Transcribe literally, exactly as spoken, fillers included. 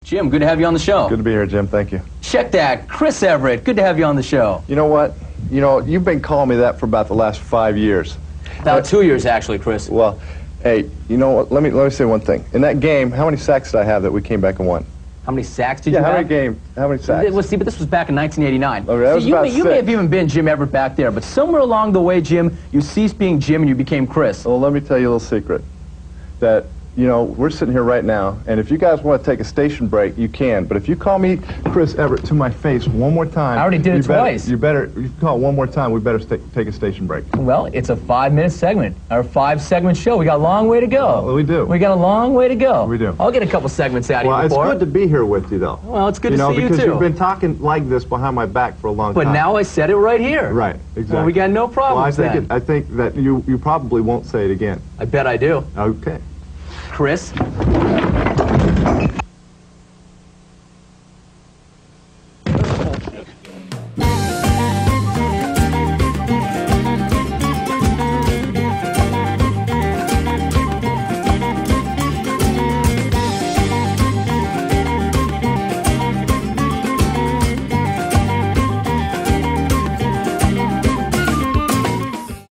Jim, good to have you on the show. Good to be here, Jim. Thank you. Check that. Chris Everett, good to have you on the show. You know what? You know, you've been calling me that for about the last five years. About two years, actually, Chris. Well, hey, you know what? Let me, let me say one thing. In that game, how many sacks did I have that we came back and won? How many sacks did yeah, you how have? many game? How many sacks? Well, see, but this was back in nineteen eighty-nine. Okay, that see, was you, about may, you six. may have even been Jim Everett back there, but somewhere along the way, Jim, you ceased being Jim and you became Chris. Well, let me tell you a little secret. That, you know, we're sitting here right now, and if you guys want to take a station break, you can. But if you call me Chris Everett to my face one more time... I already did it you twice. Better, you better, if you call it one more time, we better sta take a station break. Well, it's a five-minute segment, our five-segment show. We got a long way to go. Well, we do. We got a long way to go. We do. I'll get a couple segments out Well, of you it's before. good to be here with you, though. Well, it's good you to know, see you, because too. you've been talking like this behind my back for a long But time. But now I said it right here. Right, exactly. Well, we got no problem well, I with think that. It, I think that you, you probably won't say it again. I bet I do. Okay. Chris?